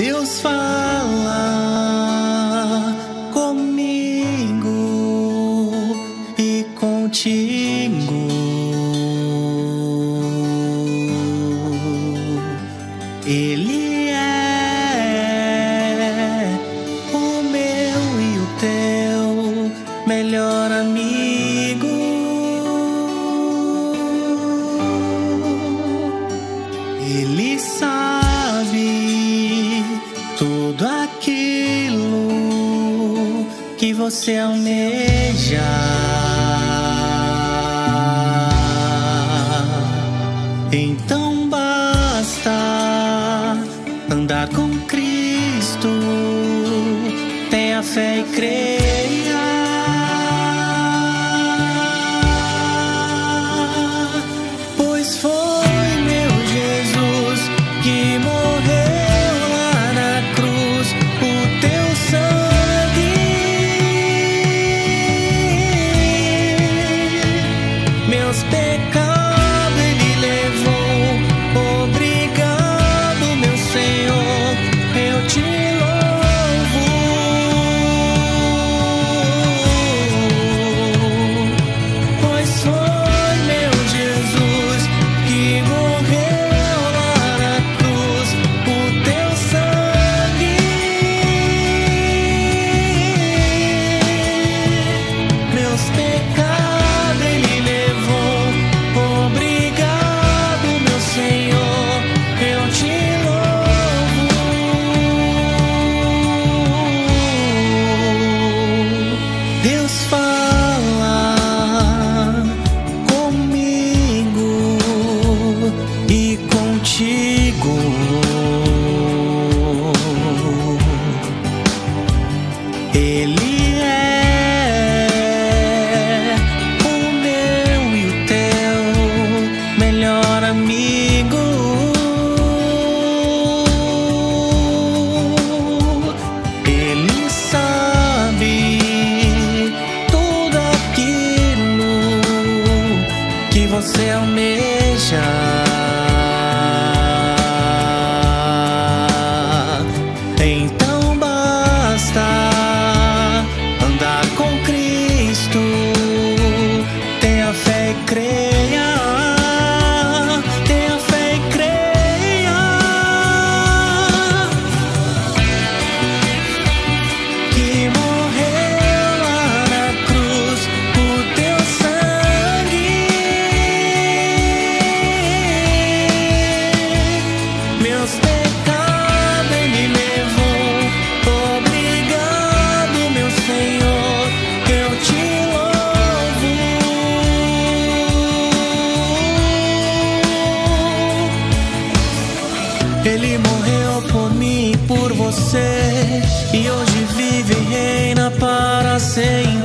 Deus fala comigo e contigo. Ele é o meu e o teu melhor amigo. Ele sabe tudo aquilo que você almeja. Então basta andar com Cristo, tenha fé e creia. Pois foi meu Jesus que morreu lá na cruz, o teu sangue, meus pecados ele levou. Obrigado, meu Senhor, eu te louvo. Pois foi meu Jesus que morreu lá na cruz, o teu sangue, meus pecados ele levou. Obrigado, meu Senhor, eu te louvo. Deus fala comigo e contigo. Ele é o meu e o teu melhor amigo. Ele sabe tudo aquilo que você almeja. Então basta andar com Cristo, tenha fé e creia. Tenha fé e creia que morreu lá na cruz, o teu sangue, meus pecados ele levou. Obrigado, meu Senhor, eu te louvo. Ele morreu por mim e por você, e hoje vive e reina para sempre.